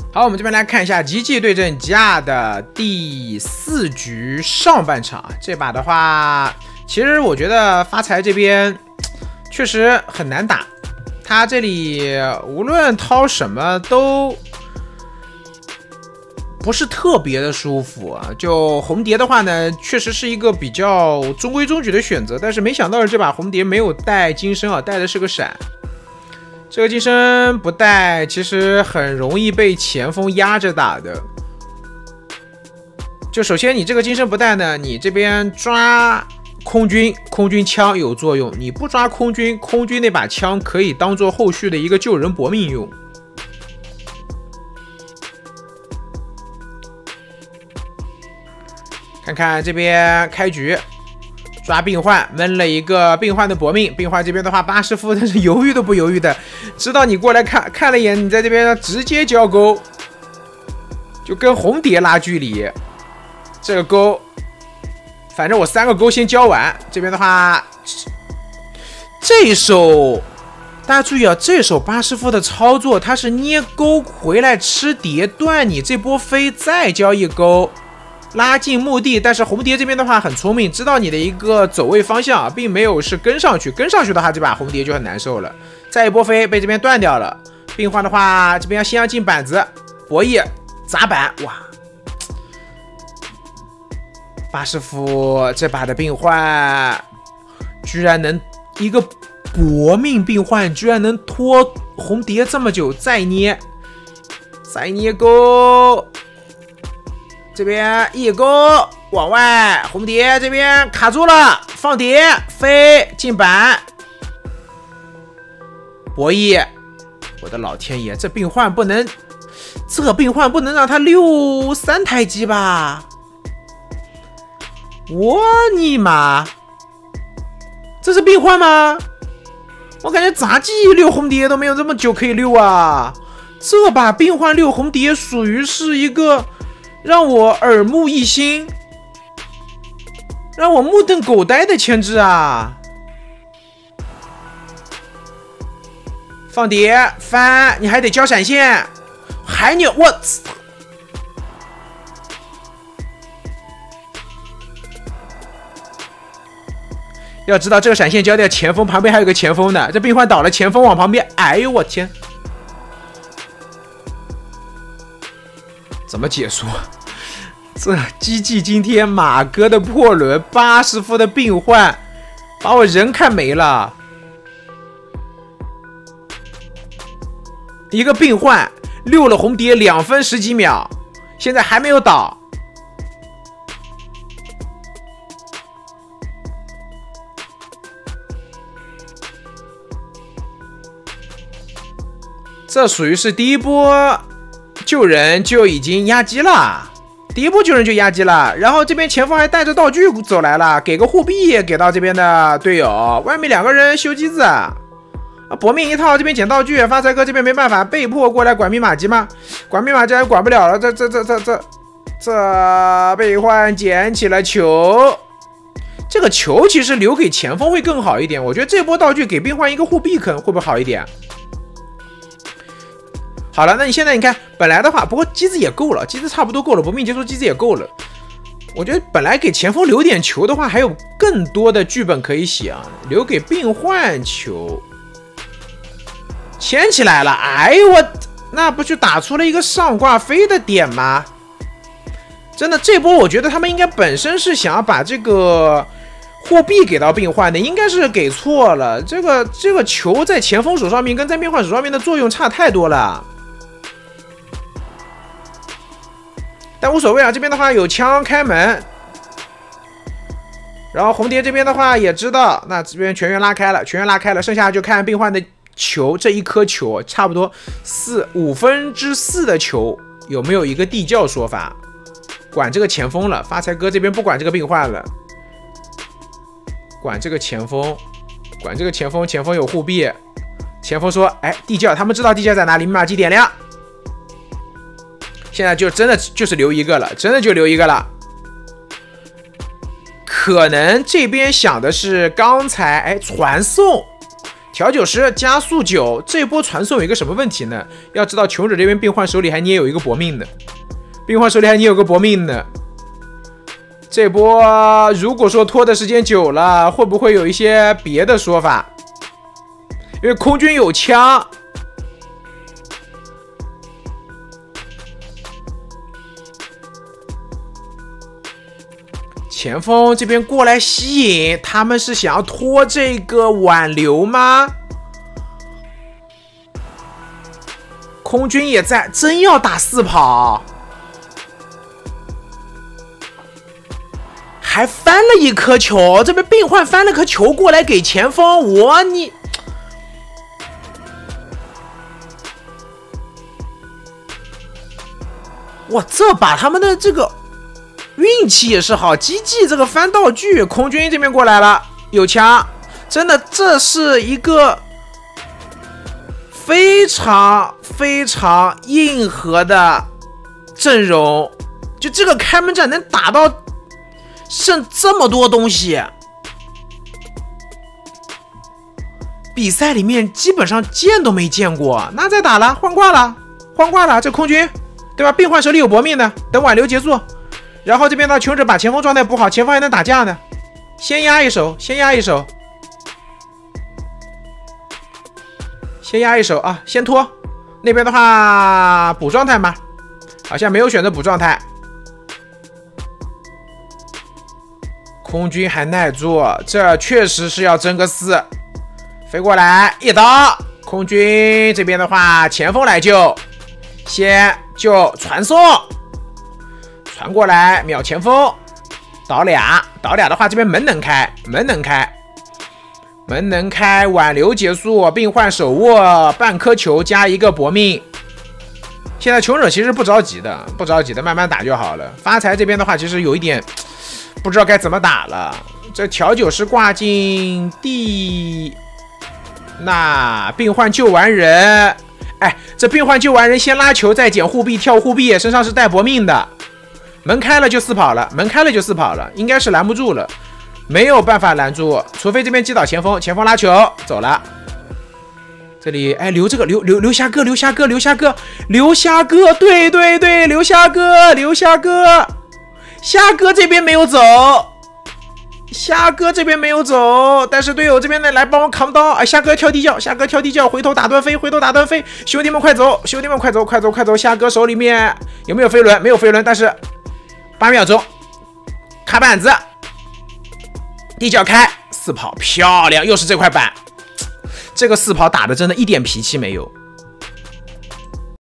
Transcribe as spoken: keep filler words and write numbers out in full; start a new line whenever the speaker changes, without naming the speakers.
好，我们这边来看一下极技对阵吉亚的第四局上半场。这把的话，其实我觉得发财这边确实很难打，他这里无论掏什么都不是特别的舒服啊。就红蝶的话呢，确实是一个比较中规中矩的选择，但是没想到这把红蝶没有带金身啊，带的是个闪。这个金身不带，其实很容易被前锋压着打的。就首先你这个金身不带呢，你这边抓空军，空军枪有作用；你不抓空军，空军那把枪可以当做后续的一个救人搏命用。看看这边开局。抓病患，闷了一个病患的搏命。病患这边的话，巴师傅他是犹豫都不犹豫的，知道你过来看看了一眼，你在这边直接交钩，就跟红蝶拉距离。这个钩，反正我三个钩先交完。这边的话，这一手大家注意啊，这手巴师傅的操作，他是捏钩回来吃蝶，断你这波飞，再交一钩。拉近墓地，但是红蝶这边的话很聪明，知道你的一个走位方向，并没有是跟上去，跟上去的话，这把红蝶就很难受了。再一波飞被这边断掉了。病患的话，这边要先要进板子，博弈砸板，哇！巴师傅这把的病患居然能一个搏命病患，居然能拖红蝶这么久，再捏，再捏钩。这边一钩往外，红蝶这边卡住了，放蝶飞进板，博弈。我的老天爷，这病患不能，这个病患不能让他溜三台机吧？我尼玛，这是病患吗？我感觉杂技溜红蝶都没有这么久可以溜啊！这把病患溜红蝶属于是一个。让我耳目一新，让我目瞪口呆的牵制啊！放蝶翻，你还得交闪现，还扭我！要知道这个闪现交掉前锋，旁边还有个前锋的，这病患倒了，前锋往旁边，哎呦我天！怎么解说？这机器今天马哥的破轮，巴师傅的病患，把我人看没了。一个病患溜了红蝶两分十几秒，现在还没有倒。这属于是第一波。救人就已经压机了，第一波救人就压机了，然后这边前锋还带着道具走来了，给个护臂给到这边的队友，外面两个人修机子啊，搏命一套，这边捡道具，发财哥这边没办法，被迫过来管密码机吗？管密码机还管不了了，这这这这这这病患捡起了球，这个球其实留给前锋会更好一点，我觉得这波道具给病患一个护臂可能会不会好一点？好了，那你现在你看，本来的话，不过机子也够了，机子差不多够了，搏命结束机子也够了。我觉得本来给前锋留点球的话，还有更多的剧本可以写啊，留给病患球，牵起来了，哎呦我，那不就打出了一个上挂飞的点吗？真的，这波我觉得他们应该本身是想要把这个护臂给到病患的，应该是给错了。这个这个球在前锋手上面跟在病患手上面的作用差太多了。但无所谓啊，这边的话有枪开门，然后红蝶这边的话也知道，那这边全员拉开了，全员拉开了，剩下就看病患的球，这一颗球差不多四五分之四的球有没有一个地窖说法，管这个前锋了，发财哥这边不管这个病患了，管这个前锋，管这个前锋，前锋有护臂，前锋说，哎，地窖，他们知道地窖在哪里，密码机点亮。现在就真的就是留一个了，真的就留一个了。可能这边想的是刚才哎传送调九十加速九，这波传送有一个什么问题呢？要知道穷者这边病患手里还捏有一个搏命的，病患手里还捏有个搏命的。这波如果说拖的时间久了，会不会有一些别的说法？因为空军有枪。前锋这边过来吸引，他们是想要拖这个挽留吗？空军也在，真要打四跑，还翻了一颗球，这边病患翻了颗球过来给前锋，我你，哇，这把他们的这个。运气也是好，机器这个翻道具，空军这边过来了，有枪，真的这是一个非常非常硬核的阵容，就这个开门战能打到剩这么多东西，比赛里面基本上见都没见过。那再打了，换挂了，换挂了，这空军对吧？病患手里有搏命的，等挽留结束。然后这边呢，穷者把前锋状态补好，前锋还能打架呢，先压一手，先压一手，先压一手啊，先拖。那边的话补状态吗？好像没有选择补状态。空军还耐住，这确实是要争个四。飞过来一刀，空军这边的话前锋来救，先救传送。传过来秒前锋，倒俩，倒俩的话，这边门能开，门能开，门能开，挽留结束，病患手握半颗球加一个搏命。现在穷者其实不着急的，不着急的，慢慢打就好了。发财这边的话，其实有一点不知道该怎么打了。这调酒师挂进地，那病患救完人，哎，这病患救完人先拉球，再捡护臂，跳护臂，身上是带搏命的。门开了就四跑了，门开了就四跑了，应该是拦不住了，没有办法拦住，除非这边击倒前锋，前锋拉球走了。这里哎，留这个留留留虾哥，留虾哥，留虾哥，留虾哥，对对对，留虾哥，留虾哥，虾哥这边没有走，虾哥这边没有走，但是队友这边呢来帮我扛刀，哎，虾哥跳地窖，虾哥跳地窖，回头打断飞，回头打断飞，兄弟们快走，兄弟们快走，快走快走，虾哥手里面有没有飞轮？没有飞轮，但是。八秒钟，卡板子，地窖开，四跑漂亮，又是这块板，这个四跑打的真的一点脾气没有。